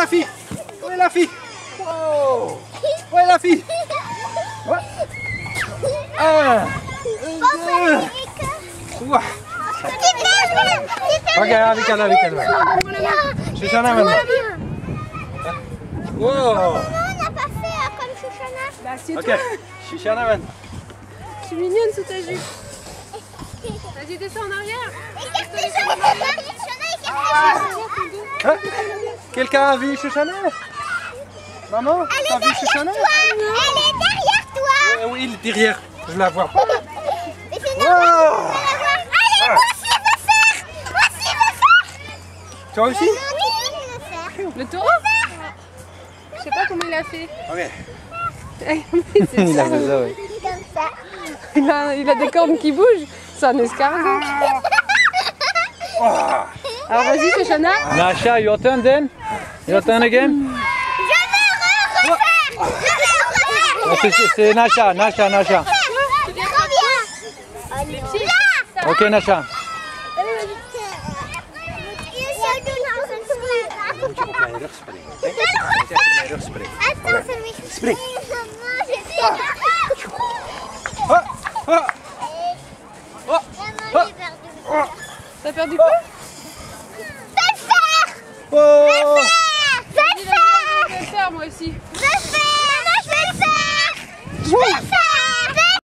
la fille? Où est la fille? Oh. Où est la fille? Ouais. 1, 2, 3. Ok, avec elle. Chouchana maintenant. Wow. On n'a pas fait comme Chouchana. Bah, c'est Ok, toi. Chouchana maintenant. Je suis mignonne sous ta jupe. Vas-y, descends en arrière. Hein? Quelqu'un a vu Chouchana? Maman, t'as vu Chouchana? Elle est derrière toi. Oui, il est derrière. Je la vois pas. Mais c'est Wow. normal, on va la voir. Allez, moi aussi je veux faire. Moi aussi je veux faire. Toi aussi? Oui, je veux faire. Le taureau? Je sais pas comment il a fait. Ok. Il a fait ça, oui. Comme ça. il a des cornes qui bougent. C'est un escargot. Alors vas-y, Chouchana. Nasha, your turn then? Your turn again? Je veux refaire. Non, c'est Nasha. Reviens. Ok, Nasha. Attends, c'est lui. Spring. T'as perdu quoi? Oh. Je vais le faire moi aussi. Je vais le faire.